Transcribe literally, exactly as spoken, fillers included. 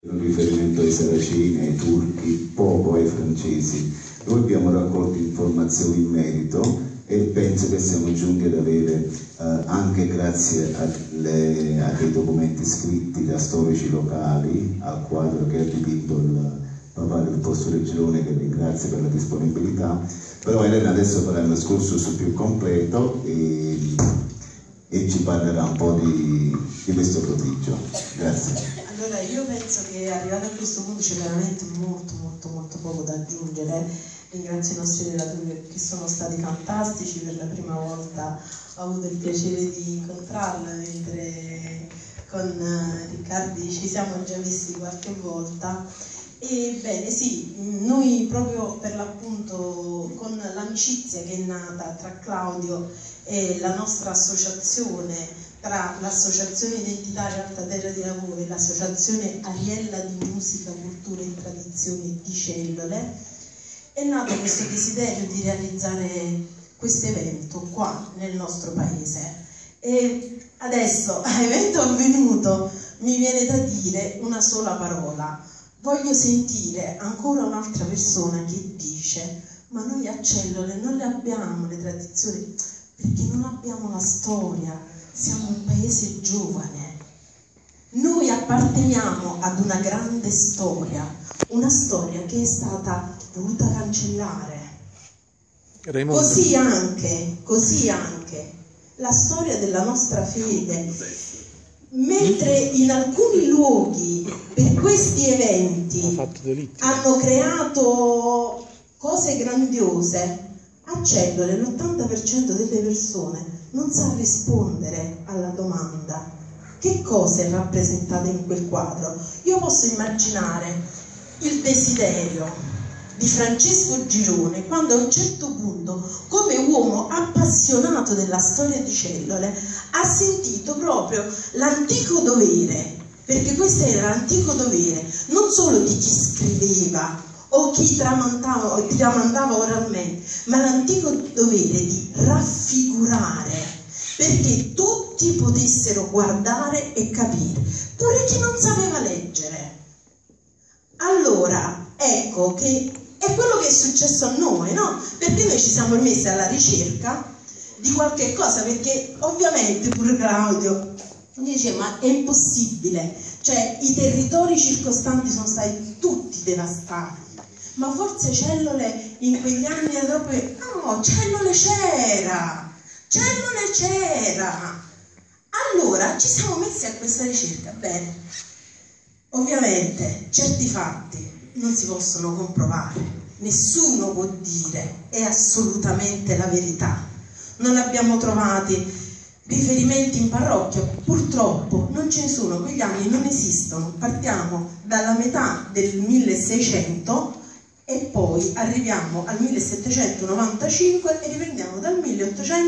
Un riferimento ai saraceni, ai turchi, poco ai francesi. Noi abbiamo raccolto informazioni in merito e penso che siamo giunti ad avere, eh, anche grazie alle, a dei documenti scritti da storici locali, al quadro che ha dipinto il papà del Postore Girone, che ringrazio per la disponibilità. Però Elena adesso farà un excursus più completo e, e ci parlerà un po' di, di questo prodigio. Grazie. Allora, io penso che arrivato a questo punto c'è veramente molto molto molto poco da aggiungere. Ringrazio i nostri relatori che sono stati fantastici. Per la prima volta ho avuto il piacere di incontrarla, mentre con Riccardi ci siamo già visti qualche volta. E bene, sì, noi proprio per l'appunto con l'amicizia che è nata tra Claudio e la nostra associazione, tra l'Associazione Identitaria Alta Terra di Lavoro e l'Associazione Ariella di Musica, Cultura e Tradizioni di Cellole, è nato questo desiderio di realizzare questo evento qua nel nostro paese. E adesso, a evento avvenuto, mi viene da dire una sola parola. Voglio sentire ancora un'altra persona che dice: ma noi a Cellole non le abbiamo le tradizioni, perché non abbiamo la storia, siamo un paese giovane. Noi apparteniamo ad una grande storia, una storia che è stata voluta cancellare. Raimondo. Così anche, così anche la storia della nostra fede. Mentre in alcuni luoghi per questi eventi hanno creato cose grandiose, a Cellole l'ottanta per cento delle persone non sa rispondere alla domanda: che cosa è rappresentato in quel quadro? Io posso immaginare il desiderio di Francesco Girone quando a un certo punto, come uomo appassionato della storia di Cellole, ha sentito proprio l'antico dovere, perché questo era l'antico dovere non solo di chi scriveva o chi tramandava, o tramandava oralmente, ma l'antico dovere di raffigurare, perché tutti potessero guardare e capire, pure chi non sapeva leggere. Allora, ecco che è quello che è successo a noi, no? Perché noi ci siamo messi alla ricerca di qualche cosa, perché ovviamente pure Claudio dice: ma è impossibile, cioè i territori circostanti sono stati tutti devastati, ma forse Cellole in quegli anni era troppo... No, Cellole c'era, Cellole c'era. Allora ci siamo messi a questa ricerca. Bene, ovviamente certi fatti non si possono comprovare, nessuno può dire è assolutamente la verità. Non abbiamo trovati riferimenti in parrocchia, purtroppo non ce ne sono, quegli anni non esistono. Partiamo dalla metà del milleseicento e poi arriviamo al millesettecentonovantacinque e riprendiamo dal milleottocento